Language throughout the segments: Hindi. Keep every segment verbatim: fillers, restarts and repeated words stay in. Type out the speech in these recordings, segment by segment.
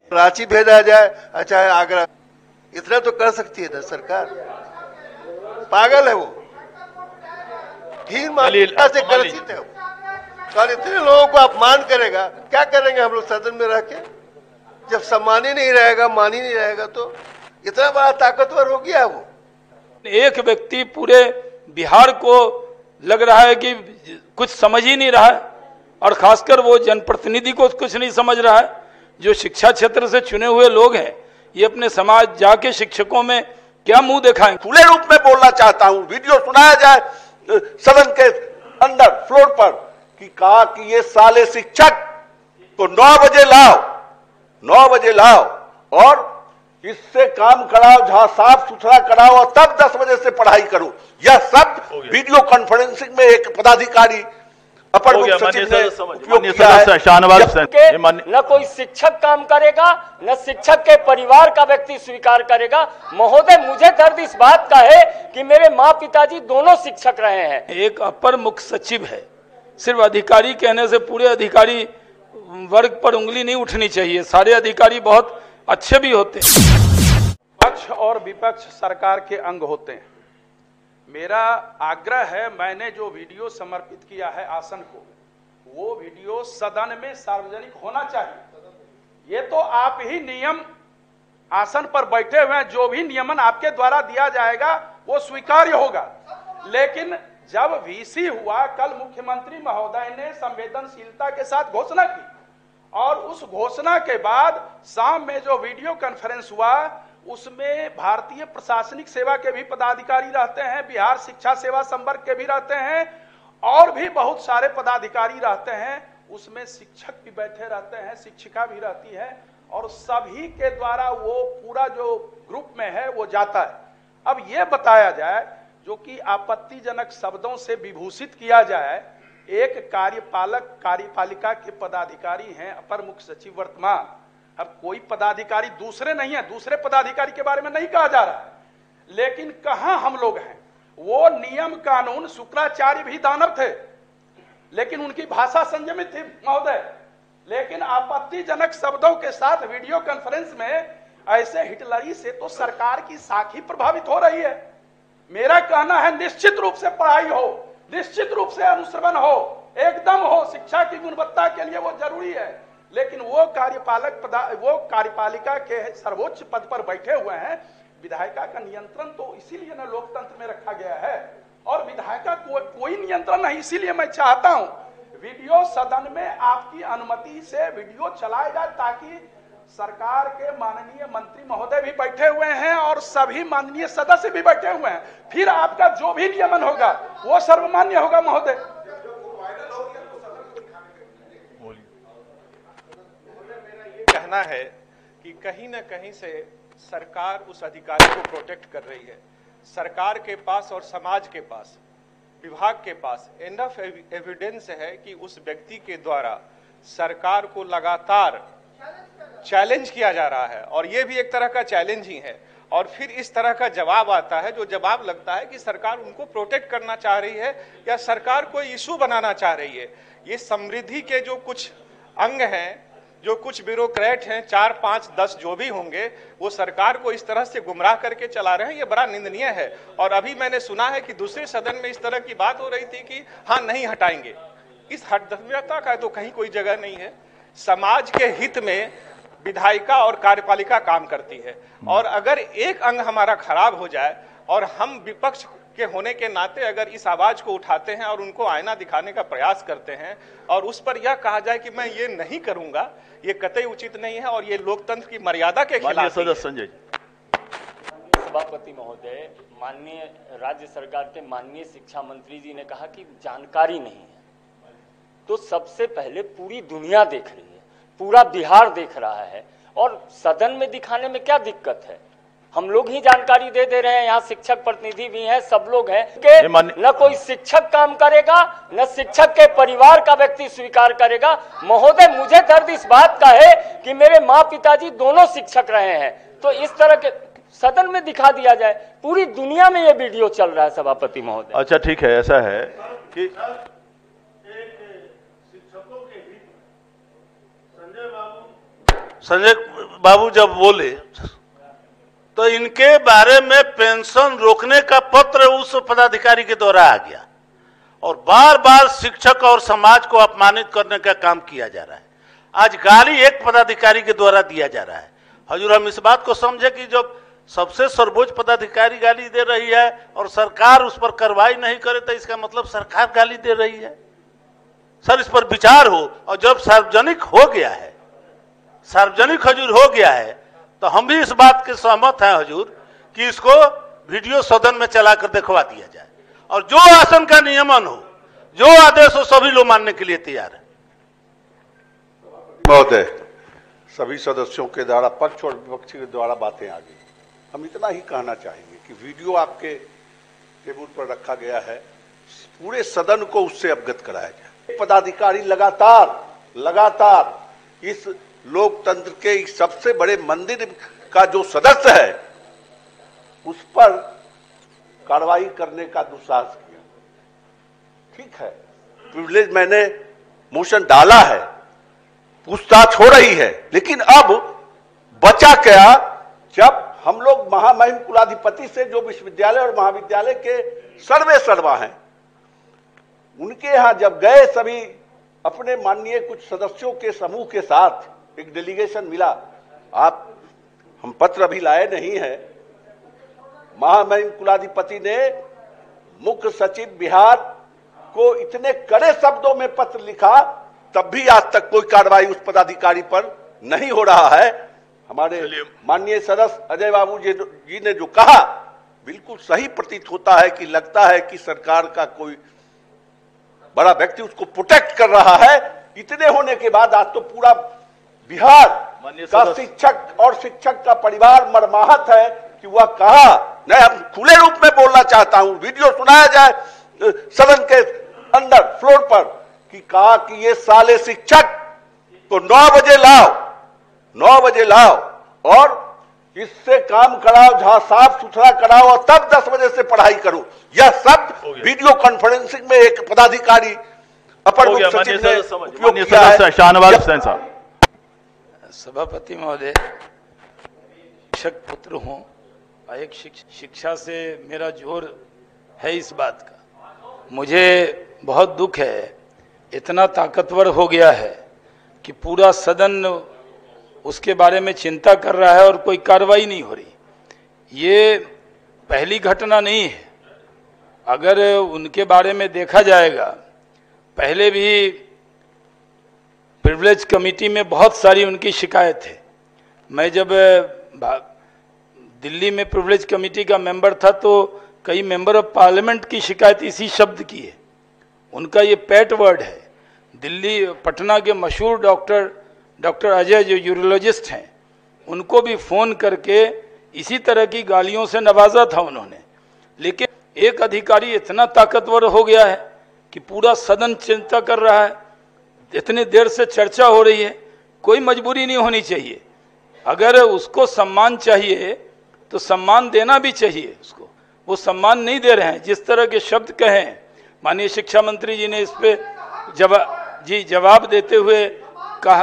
रांची भेजा जाए, अच्छा आगरा, इतना तो कर सकती है ना सरकार। पागल है वो, हीन मानसिकता से ग्रसित है वो। कल इतने लोगों को अपमान करेगा, क्या करेंगे हम लोग सदन में रह के? जब सम्मान ही नहीं रहेगा, मान ही नहीं रहेगा, तो इतना बड़ा ताकतवर हो गया वो। एक व्यक्ति पूरे बिहार को लग रहा है कि कुछ समझ ही नहीं रहा है, और खासकर वो जनप्रतिनिधि को कुछ नहीं समझ रहा है। जो शिक्षा क्षेत्र से चुने हुए लोग हैं, ये अपने समाज जाके शिक्षकों में क्या मुंह दिखाएं? खुले रूप में बोलना चाहता हूं, वीडियो सुनाया जाए सदन के अंदर फ्लोर पर कि कहा कि ये साले शिक्षक को नौ बजे लाओ, नौ बजे लाओ और इससे काम कराओ, जहां साफ सुथरा कराओ, और तब दस बजे से पढ़ाई करो। यह सब वीडियो कॉन्फ्रेंसिंग में एक पदाधिकारी अपर मुख्य सचिव ने उपयोग किया है। न कोई शिक्षक काम करेगा, न शिक्षक के परिवार का व्यक्ति स्वीकार करेगा। महोदय, मुझे दर्द इस बात का है कि मेरे माँ पिताजी दोनों शिक्षक रहे हैं। एक अपर मुख्य सचिव है, सिर्फ अधिकारी कहने से पूरे अधिकारी वर्ग पर उंगली नहीं उठनी चाहिए। सारे अधिकारी बहुत अच्छे भी होते हैं। पक्ष और विपक्ष सरकार के अंग होते हैं। मेरा आग्रह है, मैंने जो वीडियो समर्पित किया है आसन को, वो वीडियो सदन में सार्वजनिक होना चाहिए। ये तो आप ही नियम आसन पर बैठे हुए हैं, जो भी नियमन आपके द्वारा दिया जाएगा वो स्वीकार्य होगा। लेकिन जब वीसी हुआ, कल मुख्यमंत्री महोदय ने संवेदनशीलता के साथ घोषणा की, और उस घोषणा के बाद शाम में जो वीडियो कॉन्फ्रेंस हुआ, उसमें भारतीय प्रशासनिक सेवा के भी पदाधिकारी रहते हैं, बिहार शिक्षा सेवा संवर्ग के भी रहते हैं, और भी बहुत सारे पदाधिकारी रहते हैं। उसमें शिक्षक भी बैठे रहते हैं, शिक्षिका भी रहती है, और सभी के द्वारा वो पूरा जो ग्रुप में है वो जाता है। अब ये बताया जाए, जो कि आपत्तिजनक शब्दों से विभूषित किया जाए, एक कार्यपालक कार्यपालिका के पदाधिकारी हैं, अपर मुख्य सचिव वर्तमान। अब कोई पदाधिकारी दूसरे नहीं है, दूसरे पदाधिकारी के बारे में नहीं कहा जा रहा है, लेकिन कहां हम लोग हैं? वो नियम कानून, शुक्राचार्य भी दानव थे, लेकिन उनकी भाषा संयमित थी महोदय। लेकिन आपत्तिजनक शब्दों के साथ वीडियो कॉन्फ्रेंस में ऐसे हिटलरी से तो सरकार की साख प्रभावित हो रही है। मेरा कहना है, निश्चित रूप से पढ़ाई हो, निश्चित रूप से अनुश्रवण हो, एकदम हो, शिक्षा की गुणवत्ता के लिए वो जरूरी है। लेकिन वो कार्यपालक पदा वो कार्यपालिका के सर्वोच्च पद पर बैठे हुए हैं। विधायिका का नियंत्रण तो इसीलिए ना लोकतंत्र में रखा गया है, और विधायिका को, कोई नियंत्रण नहीं। इसीलिए मैं चाहता हूं वीडियो सदन में आपकी अनुमति से वीडियो चलाया जाए, ताकि सरकार के माननीय मंत्री महोदय भी बैठे हुए हैं और सभी माननीय सदस्य भी बैठे हुए हैं। फिर आपका जो भी नियमन होगा वो सर्वमान्य होगा महोदय। कहना है कि कहीं न कहीं से सरकार उस अधिकारी को प्रोटेक्ट कर रही है। सरकार के पास और समाज के पास, विभाग के पास एनफ एविडेंस है कि उस व्यक्ति के द्वारा सरकार को लगातार चैलेंज किया जा रहा है, और ये भी एक तरह का चैलेंज ही है। और फिर इस तरह का जवाब आता है, जो जवाब लगता है कि सरकार उनको प्रोटेक्ट करना चाह रही है या सरकार को इशू बनाना चाह रही है। ये समृद्धि के जो कुछ अंग हैं, जो कुछ ब्यूरोक्रेट हैं, चार पांच दस जो भी होंगे, वो सरकार को इस तरह से गुमराह करके चला रहे हैं। ये बड़ा निंदनीय है। और अभी मैंने सुना है कि दूसरे सदन में इस तरह की बात हो रही थी कि हाँ नहीं हटाएंगे। इस हठधर्मिता का तो कहीं कोई जगह नहीं है। समाज के हित में विधायिका और कार्यपालिका काम करती है, और अगर एक अंग हमारा खराब हो जाए और हम विपक्ष के होने के नाते अगर इस आवाज को उठाते हैं और उनको आईना दिखाने का प्रयास करते हैं, और उस पर यह कहा जाए कि मैं ये नहीं करूंगा, ये कतई उचित नहीं है, और ये लोकतंत्र की मर्यादा के खिलाफ है। संजय सभापति महोदय, माननीय राज्य सरकार के माननीय शिक्षा मंत्री जी ने कहा कि जानकारी नहीं है, तो सबसे पहले पूरी दुनिया देख रही है, पूरा बिहार देख रहा है, और सदन में दिखाने में क्या दिक्कत है? हम लोग ही जानकारी दे दे रहे हैं, यहाँ शिक्षक प्रतिनिधि भी हैं, सब लोग हैं कि न कोई शिक्षक काम करेगा, न शिक्षक के परिवार का व्यक्ति स्वीकार करेगा। महोदय, मुझे दर्द इस बात का है कि मेरे माँ पिताजी दोनों शिक्षक रहे हैं, तो इस तरह के सदन में दिखा दिया जाए। पूरी दुनिया में ये वीडियो चल रहा है सभापति महोदय। अच्छा ठीक है, ऐसा है कि संजय बाबू जब बोले तो इनके बारे में पेंशन रोकने का पत्र उस पदाधिकारी के द्वारा आ गया और बार बार शिक्षक और समाज को अपमानित करने का काम किया जा रहा है। आज गाली एक पदाधिकारी के द्वारा दिया जा रहा है। हजूर, हम इस बात को समझे कि जब सबसे सर्वोच्च पदाधिकारी गाली दे रही है और सरकार उस पर कार्रवाई नहीं करे तो इसका मतलब सरकार गाली दे रही है। सर, इस पर विचार हो, और जब सार्वजनिक हो गया है, सार्वजनिक हजूर हो गया है, तो हम भी इस बात के सहमत हैं हजूर कि इसको वीडियो सदन में चलाकर दिखवा दिया जाए और जो आसन का नियमन हो, जो आदेश हो, सभी लोग मानने के लिए तैयार है। महोदय, सभी सदस्यों के द्वारा पक्ष और विपक्ष के द्वारा बातें आ गई। हम इतना ही कहना चाहेंगे कि वीडियो आपके टेबल पर रखा गया है, पूरे सदन को उससे अवगत कराया जाए। पदाधिकारी लगातार लगातार इस लोकतंत्र के इस सबसे बड़े मंदिर का जो सदस्य है उस पर कार्रवाई करने का दुस्साहस किया। ठीक है, प्रिविलेज मैंने मोशन डाला है, पूछताछ हो रही है, लेकिन अब बचा क्या, जब हम लोग महामहिम कुलाधिपति से, जो विश्वविद्यालय और महाविद्यालय के सर्वे सर्वा हैं, उनके यहां जब गए, सभी अपने माननीय कुछ सदस्यों के समूह के साथ एक डेलीगेशन मिला। आप, हम पत्र अभी लाए नहीं है, महामहिम कुलाधिपति ने मुख्य सचिव बिहार को इतने कड़े शब्दों में पत्र लिखा, तब भी आज तक कोई कार्रवाई उस पदाधिकारी पर नहीं हो रहा है। हमारे माननीय सदस्य अजय बाबू जी ने जो कहा बिल्कुल सही प्रतीत होता है कि लगता है कि सरकार का कोई बड़ा व्यक्ति उसको प्रोटेक्ट कर रहा है। इतने होने के बाद आज तो पूरा बिहार का शिक्षक और शिक्षक का परिवार मर्माहत है कि वह कहा, मैं हम खुले रूप में बोलना चाहता हूं, वीडियो सुनाया जाए सदन के अंदर फ्लोर पर, कि कहा कि ये साले शिक्षक को नौ बजे लाओ, नौ बजे लाओ और इससे काम कराओ, जहां साफ सुथरा कराओ, और तब दस बजे से पढ़ाई करो। यह सब वीडियो कॉन्फ्रेंसिंग में एक पदाधिकारी अपर मुख्य सचिव ने उपयोग किया है। शाहनवाज हुसैन साहब। सभापति महोदय, शिक्षक पुत्र हूं और एक शिक्षा से मेरा जोर है इस बात का। मुझे बहुत दुख है, इतना ताकतवर हो गया है कि पूरा सदन उसके बारे में चिंता कर रहा है और कोई कार्रवाई नहीं हो रही। ये पहली घटना नहीं है। अगर उनके बारे में देखा जाएगा, पहले भी प्रिविलेज कमेटी में बहुत सारी उनकी शिकायत है। मैं जब दिल्ली में प्रिविलेज कमेटी का मेंबर था तो कई मेंबर ऑफ पार्लियामेंट की शिकायत इसी शब्द की है। उनका ये पेट वर्ड है। दिल्ली पटना के मशहूर डॉक्टर डॉक्टर अजय जो यूरोलॉजिस्ट हैं, उनको भी फोन करके इसी तरह की गालियों से नवाजा था उन्होंने। लेकिन एक अधिकारी इतना ताकतवर हो गया है कि पूरा सदन चिंता कर रहा है, इतनी देर से चर्चा हो रही है। कोई मजबूरी नहीं होनी चाहिए। अगर उसको सम्मान चाहिए तो सम्मान देना भी चाहिए उसको। वो सम्मान नहीं दे रहे हैं। जिस तरह के शब्द कहे, माननीय शिक्षा मंत्री जी ने इस पे जवाब जी जवाब देते हुए कहा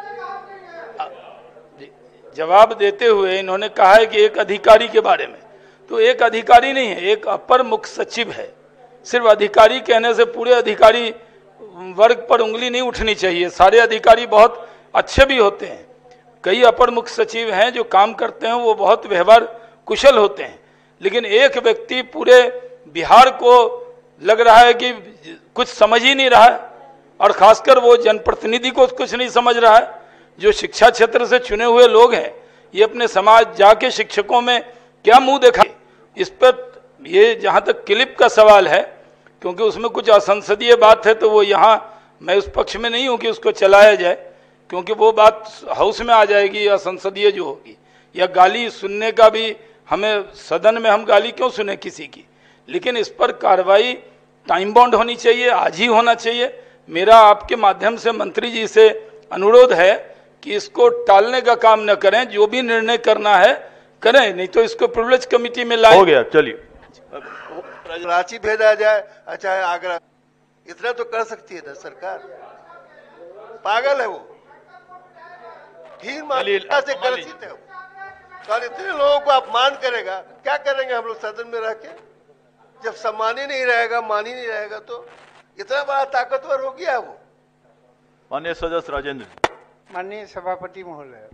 जवाब देते हुए इन्होंने कहा है कि एक अधिकारी के बारे में, तो एक अधिकारी नहीं है, एक अपर मुख्य सचिव है। सिर्फ अधिकारी कहने से पूरे अधिकारी वर्ग पर उंगली नहीं उठनी चाहिए। सारे अधिकारी बहुत अच्छे भी होते हैं। कई अपर मुख्य सचिव हैं जो काम करते हैं, वो बहुत व्यवहार कुशल होते हैं। लेकिन एक व्यक्ति पूरे बिहार को लग रहा है कि कुछ समझ ही नहीं रहा है, और खासकर वो जनप्रतिनिधि को कुछ नहीं समझ रहा है। जो शिक्षा क्षेत्र से चुने हुए लोग हैं, ये अपने समाज जाके शिक्षकों में क्या मुंह दिखाए। इस पर ये जहाँ तक क्लिप का सवाल है, क्योंकि उसमें कुछ असंसदीय बात है, तो वो यहाँ मैं उस पक्ष में नहीं हूँ कि उसको चलाया जाए, क्योंकि वो बात हाउस में आ जाएगी असंसदीय जो होगी। या गाली सुनने का भी, हमें सदन में हम गाली क्यों सुने किसी की। लेकिन इस पर कार्रवाई टाइम बाउंड होनी चाहिए, आज ही होना चाहिए। मेरा आपके माध्यम से मंत्री जी से अनुरोध है कि इसको टालने का काम न करें, जो भी निर्णय करना है करें, नहीं तो इसको प्रिविलेज कमेटी में लाए। हो गया, चलिए। रांची भेजा जाए, अच्छा है आगरा, इतना तो कर सकती है ना सरकार। पागल है वो। हीन मानसिकता से ग्रसित है। और इतने लोगों को अपमान करेगा, क्या करेंगे हम लोग सदन में रह के? जब सम्मान ही नहीं रहेगा, मान ही नहीं रहेगा, तो इतना बड़ा ताकतवर हो गया वो। माननीय सदस्य राजेंद्र जी। माननीय सभापति महोदय,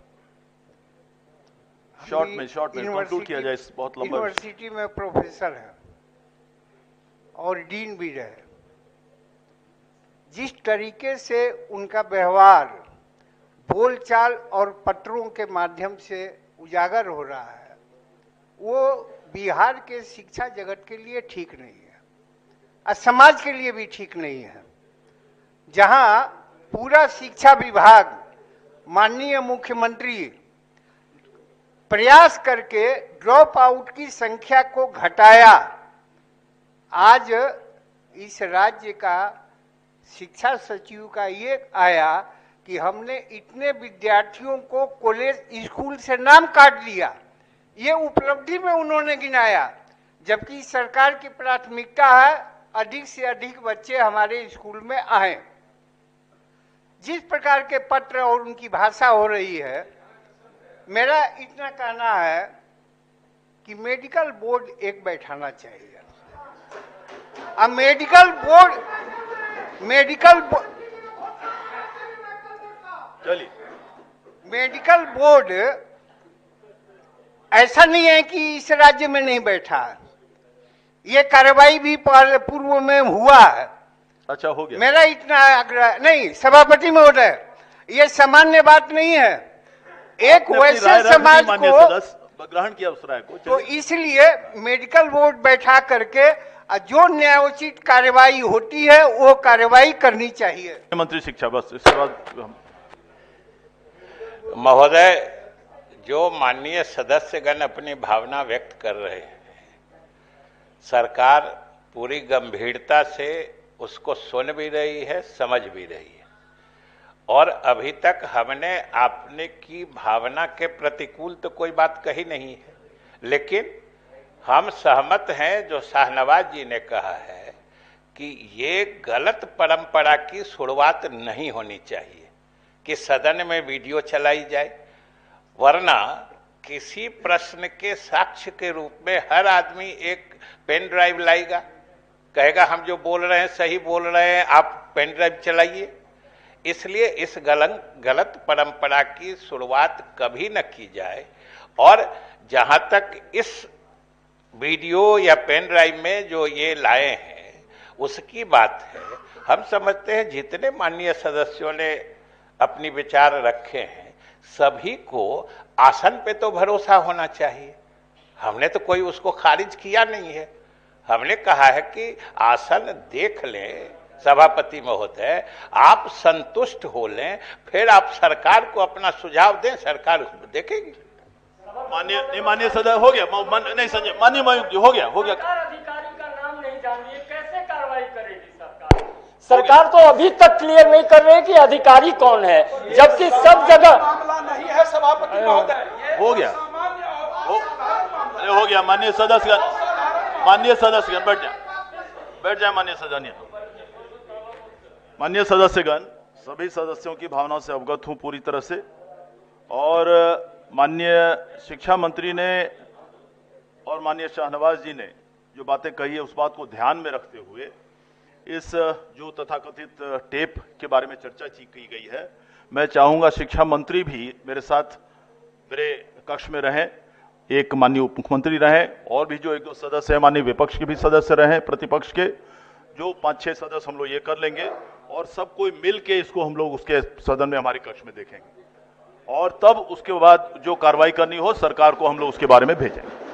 शॉर्ट में शॉर्ट में कंक्लूड किया जाए, बहुत लंबा। यूनिवर्सिटी में प्रोफेसर है और डीन भी रहे। जिस तरीके से उनका व्यवहार बोलचाल और पत्रों के माध्यम से उजागर हो रहा है, वो बिहार के शिक्षा जगत के लिए ठीक नहीं है और समाज के लिए भी ठीक नहीं है। जहां पूरा शिक्षा विभाग माननीय मुख्यमंत्री प्रयास करके ड्रॉप आउट की संख्या को घटाया, आज इस राज्य का शिक्षा सचिव का ये आया कि हमने इतने विद्यार्थियों को कॉलेज स्कूल से नाम काट दिया। ये उपलब्धि में उन्होंने गिनाया, जबकि सरकार की प्राथमिकता है अधिक से अधिक बच्चे हमारे स्कूल में आए। जिस प्रकार के पत्र और उनकी भाषा हो रही है, मेरा इतना कहना है कि मेडिकल बोर्ड एक बैठाना चाहिए। अब मेडिकल बोर्ड मेडिकल बोर्ड चलिए मेडिकल बोर्ड ऐसा नहीं है कि इस राज्य में नहीं बैठा, ये कार्रवाई भी पूर्व में हुआ है। अच्छा, हो गया। मेरा इतना आग्रह नहीं सभापति महोदय, ये सामान्य बात नहीं है। एक वैसे समाज को ग्रहण किया उस राय को, तो इसलिए मेडिकल बोर्ड बैठा करके जो न्यायोचित कार्रवाई होती है वो कार्रवाई करनी चाहिए। मंत्री शिक्षा, बस इसके बाद महोदय, जो माननीय सदस्यगण अपनी भावना व्यक्त कर रहे हैं, सरकार पूरी गंभीरता से उसको सुन भी रही है, समझ भी रही है, और अभी तक हमने आपने की भावना के प्रतिकूल तो कोई बात कही नहीं है, लेकिन हम सहमत हैं जो शाहनवाज जी ने कहा है कि ये गलत परंपरा की शुरुआत नहीं होनी चाहिए कि सदन में वीडियो चलाई जाए, वरना किसी प्रश्न के साक्ष्य के रूप में हर आदमी एक पेन ड्राइव लाएगा, कहेगा हम जो बोल रहे हैं सही बोल रहे हैं, आप पेन ड्राइव चलाइए। इसलिए इस गलत गलत परंपरा की शुरुआत कभी न की जाए। और जहां तक इस वीडियो या पेन ड्राइव में जो ये लाए हैं उसकी बात है, हम समझते हैं जितने माननीय सदस्यों ने अपनी विचार रखे हैं, सभी को आसन पे तो भरोसा होना चाहिए। हमने तो कोई उसको खारिज किया नहीं है, हमने कहा है कि आसन देख लें सभापति महोदय, आप संतुष्ट हो लें, फिर आप सरकार को अपना सुझाव दें, सरकार उसको देखेगी। माननीय नहीं माननीय सदस्य हो गया, मान, नहीं संजय माननीय मयूख जी हो गया हो गया अधिकारी का नाम नहीं जान रही है, कैसे कार्रवाई करेगी सरकार? सरकार तो अभी तक क्लियर नहीं कर रही कि अधिकारी कौन है, जबकि सब जगह मामला नहीं है सभापति महोदय। हो गया हो, अरे हो गया। माननीय सदस्यगण माननीय सदस्यगण बैठ जाए बैठ जाए माननीय सदस्य माननीय सदस्यगण, सभी सदस्यों की भावनाओं से अवगत हूं पूरी तरह से, और माननीय शिक्षा मंत्री ने और माननीय शाहनवाज जी ने जो बातें कही है उस बात को ध्यान में रखते हुए इस जो तथाकथित टेप के बारे में चर्चा की गई है, मैं चाहूंगा शिक्षा मंत्री भी मेरे साथ मेरे कक्ष में रहें, एक माननीय उप मुख्यमंत्री रहें, और भी जो एक दो सदस्य हैं माननीय विपक्ष के भी सदस्य रहें, प्रतिपक्ष के जो पाँच छः सदस्य हम लोग ये कर लेंगे, और सब कोई मिल के इसको हम लोग उसके सदन में हमारे कक्ष में देखेंगे, और तब उसके बाद जो कार्रवाई करनी हो सरकार को हम लोग उसके बारे में भेजेंगे।